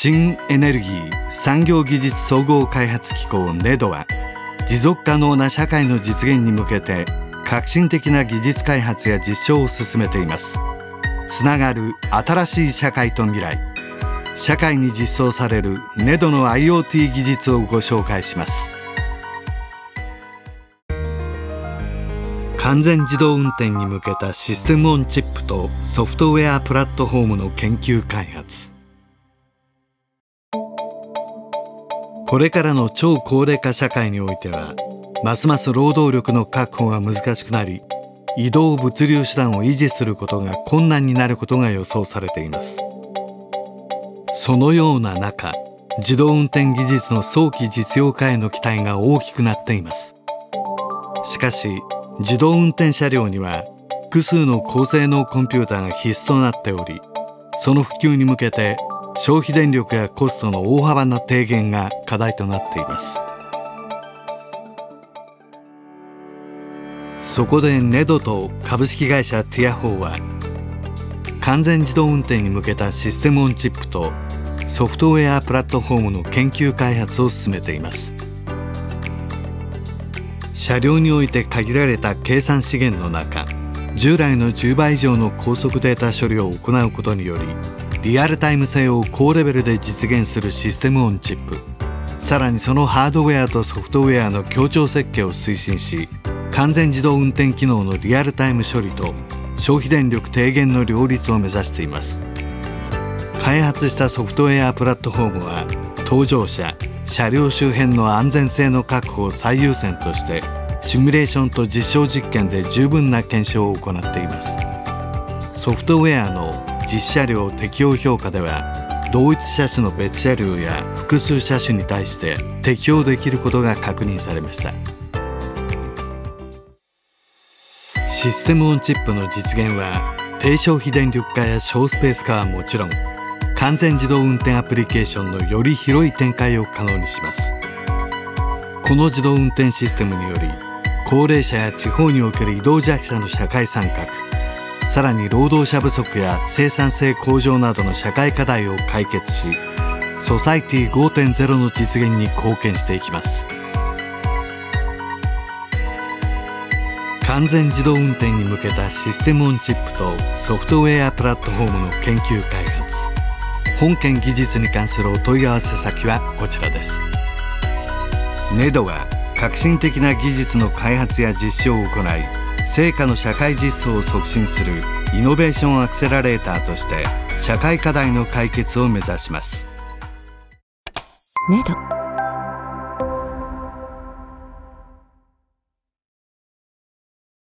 新エネルギー産業技術総合開発機構 NEDO は、持続可能な社会の実現に向けて革新的な技術開発や実証を進めています。つながる新しい社会と未来、社会に実装される NEDO の IoT 技術をご紹介します。完全自動運転に向けたシステムオンチップとソフトウェアプラットフォームの研究開発。これからの超高齢化社会においては、ますます労働力の確保が難しくなり、移動物流手段を維持することが困難になることが予想されています。そのような中、自動運転技術の早期実用化への期待が大きくなっています。しかし、自動運転車両には複数の高性能コンピューターが必須となっており、その普及に向けて消費電力やコストの大幅な低減が課題となっています。そこで NEDO と株式会社ティア4は、完全自動運転に向けたシステムオンチップとソフトウェアプラットフォームの研究開発を進めています。車両において限られた計算資源の中、従来の10倍以上の高速データ処理を行うことにより、リアルタイム性を高レベルで実現するシステムオンチップ、さらにそのハードウェアとソフトウェアの協調設計を推進し、完全自動運転機能のリアルタイム処理と消費電力低減の両立を目指しています。開発したソフトウェアプラットフォームは、搭乗者、車両周辺の安全性の確保を最優先として、シミュレーションと実証実験で十分な検証を行っています。ソフトウェアの実車両適用評価では、同一車種の別車両や複数車種に対して適用できることが確認されました。システムオンチップの実現は、低消費電力化や省スペース化はもちろん、完全自動運転アプリケーションのより広い展開を可能にします。この自動運転システムにより、高齢者や地方における移動弱者の社会参画、さらに労働者不足や生産性向上などの社会課題を解決し、ソサイティ 5.0 の実現に貢献していきます。完全自動運転に向けたシステムオンチップとソフトウェアプラットフォームの研究開発。本件技術に関するお問い合わせ先はこちらです。NEDO は革新的な技術の開発や実証を行い、成果の社会実装を促進するイノベーションアクセラレーターとして社会課題の解決を目指します。 NEDO